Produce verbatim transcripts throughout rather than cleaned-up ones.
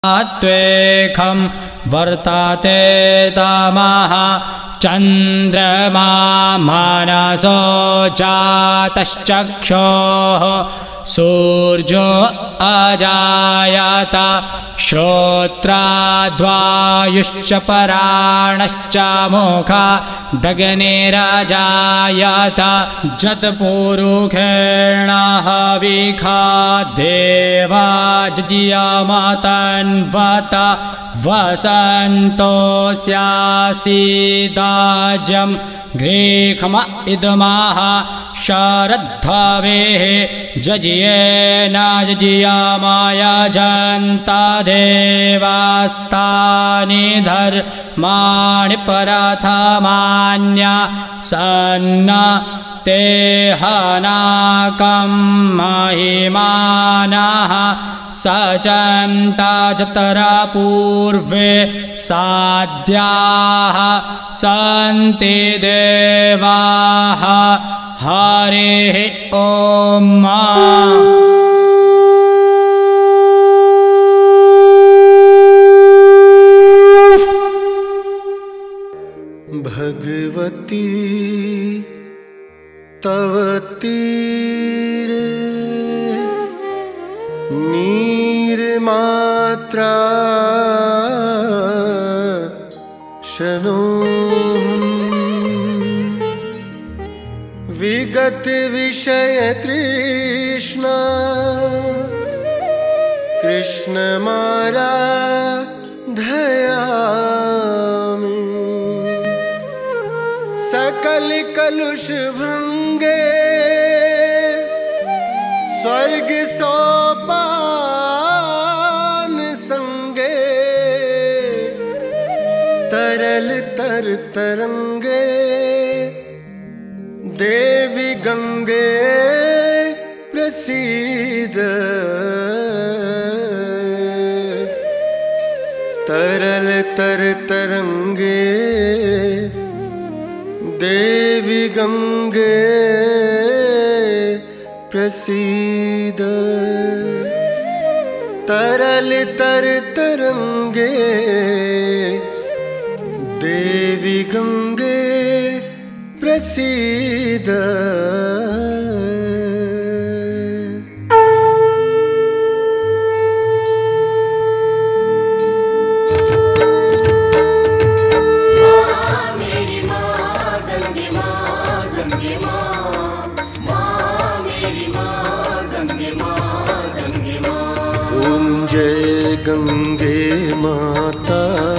त्वेखं वर्तते तमः चन्द्रमा मनसो जातश्चक्षुः सूर्यो अजायत श्रोत्राद्वायुश्च पराणश्च मुखा दग्निरजायत जत्पुरुषेण हविखा देवा जज्ञियमतन्वत वसन्तोऽस्यासीदाज्यं ग्रीष्म इदमः शरद्धवेः जज्ञेन जज्ञियमयजन्त देवास्तानि धर्माणि प्रथमान्या सन्न ते हनाकं महिमानः सचन्त जतरा पूर्वे साध्याः सन्ति देवाः हरिः ॐ। भगवती तव तीर नीरमात्रा शनो विगत विषय तृष्णा कृष्ण मारा धयामि सकल कलुष भंगे स्वर्ग सोपान संगे तरल तर तरंगे देवी गंगे प्रसीद तरल तर तरंगे देवी गंगे प्रसीद तरल तर तरंगे देवी गंगे प्रसीद। गंगे माता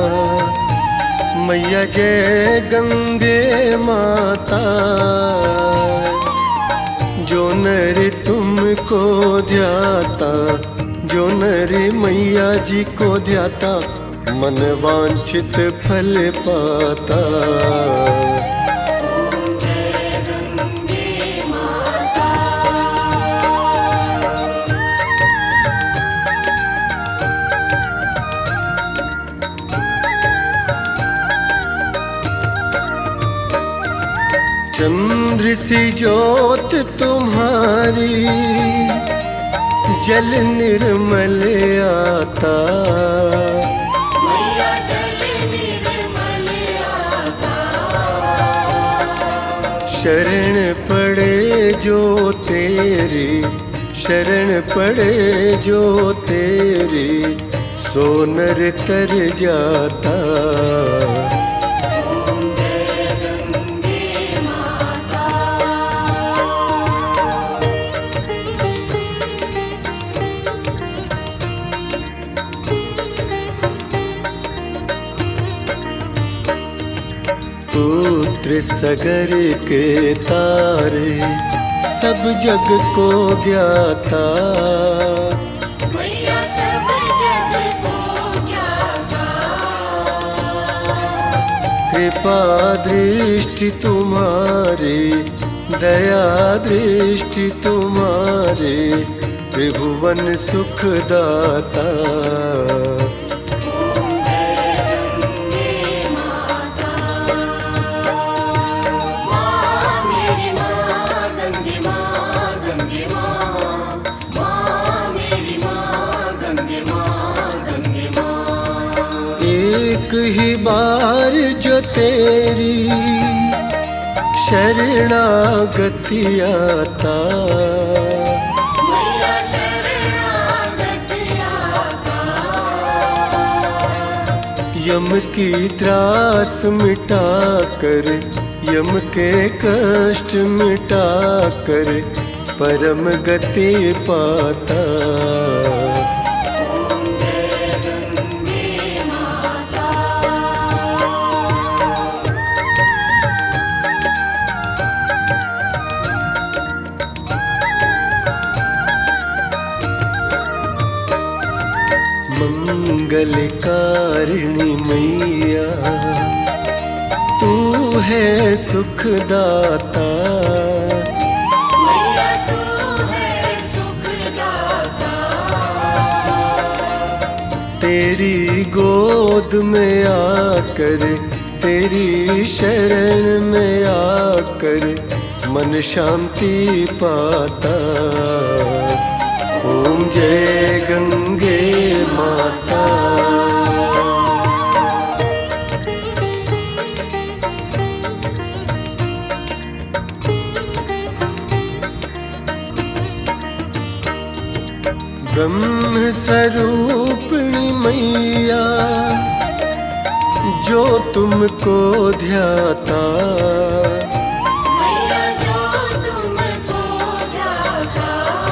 मैया जय गंगे माता जो नर तुमको ध्याता जो नर मैया जी को ध्याता मन वांछित फल पाता। चंद्र सी ज्योत तुम्हारी जल निर्मल आता मैया जल निर्मल आता शरण पड़े जो तेरी शरण पड़े जो तेरी सो नर तर जाता। पुत्र सगर के तारे सब जग को ज्ञाता मैया सब जग को ज्ञाता कृपा दृष्टि तुम्हारी दया दृष्टि तुम्हारी त्रिभुवन सुखदाता। गंगे माँ एक ही बार जो तेरी शरणागति आता, मैया शरणागति आता। यम की त्रास मिटा कर, यम के कष्ट मिटा कर परम गति पाता। ओम जय गंगे माता। मंगलकारिणी मैया तू है सुखदाता, मैया तू है सुखदाता। तेरी गोद में आकर, तेरी शरण में आकर मन शांति पाता। ओम जय गंगे माता। ब्रह्म स्वरूपिणी मैया जो तुमको ध्याता, मैया जो तुमको ध्याता।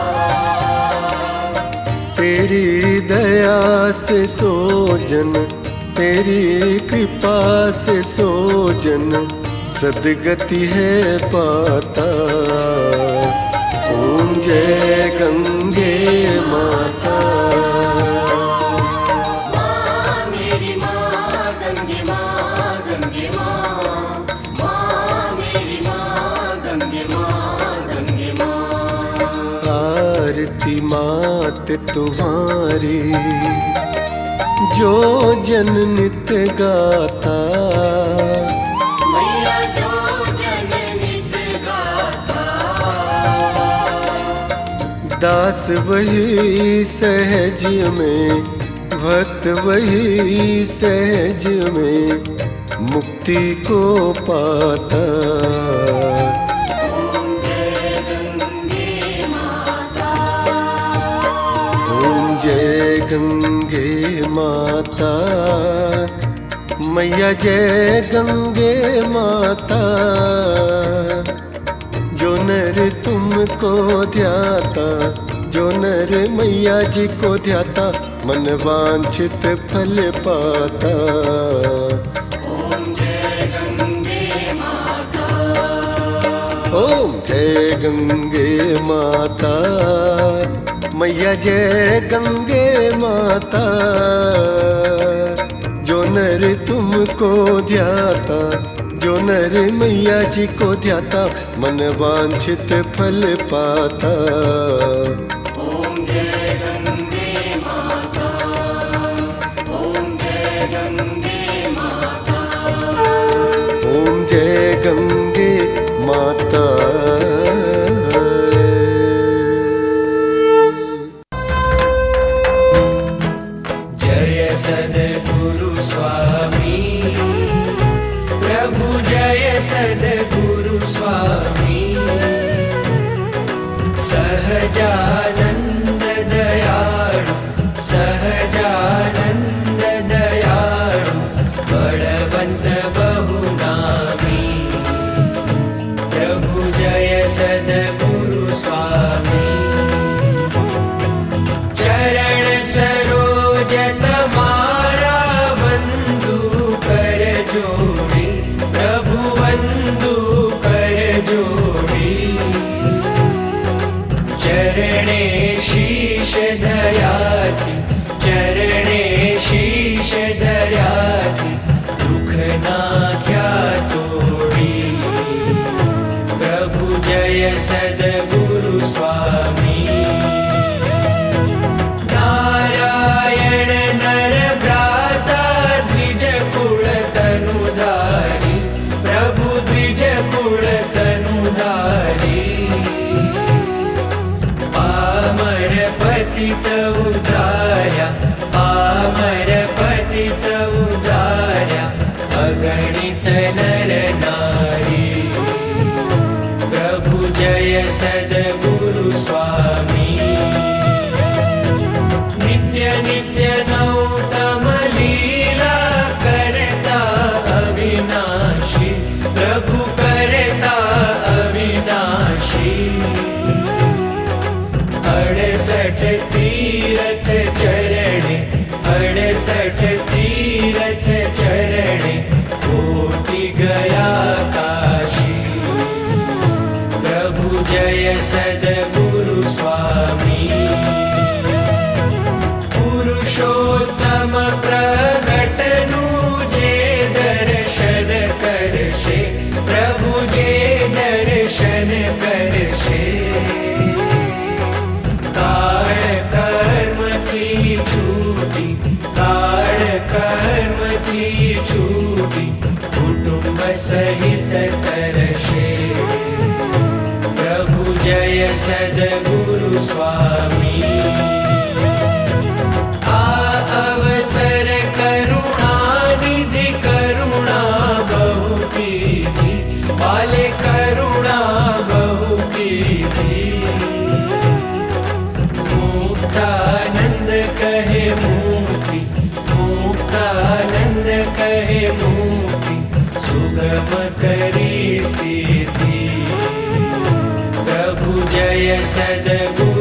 तेरी दया से सोजन, तेरी कृपा से सोजन सदगति है पाता। ओम जय गंगे माता। माँ मेरी माँ गंगे माँ, गंगे माँ। माँ मेरी माँ गंगे माँ, गंगे माँ। आरती मात तुम्हारी जो जन नित्य गाता, मैया जो जन नित गाता। दास वही सहज में, भक्त वही सहज में मुक्ति को पाता। ओम जय गंगे माता। ओम जय गंगे माता। मैया जय गंगे माता। जो नर तुमको ध्याता, जो नर मैया जी को ध्याता मन वांछित फल पाता। ओम जय गंगे माता। ओम जय गंगे माता। मैया जय गंगे माता। जो नर तुमको ध्याता, जो नर मैया जी को ध्याता मन वांछित फल पाता। ओम जय गंगे माता। ओम जय गंगे माता। ओम जय गंगे माता। जय सद्गुरु स्वामी प्रभु, जय सद्गुरु स्वामी। सहजानंद दयाळु, सहजानंद दयाळु बलवंत बहुनामी। प्रभु जय सद्गुरु स्वामी। चरण सरोज तमारा बंधु कर जोड़ी, प्रभु बंधु कर जोड़ी। अड़सठ तीरथ चरणे कोटि गया काशी। प्रभु जय सद्गुरु स्वामी। पुरुषोत्तम प्रगटनु जे दर्शन करशे, प्रभु जे दर्शन करशे। काल कर्म की छूटी, काल कर्म की छूटी, कुटुंब सहित तरशे। प्रभु जय सद्गुरु स्वामी। आ अवसर करुणा निधि, करुणा बहु कीधी, वाले करुणा बहु कीधी। मुक्तानंद कहे मुक्ति, मुक्तानंद कहे मुक्ति, सुगम करी सिद्धि। प्रभु जय सद्गुरु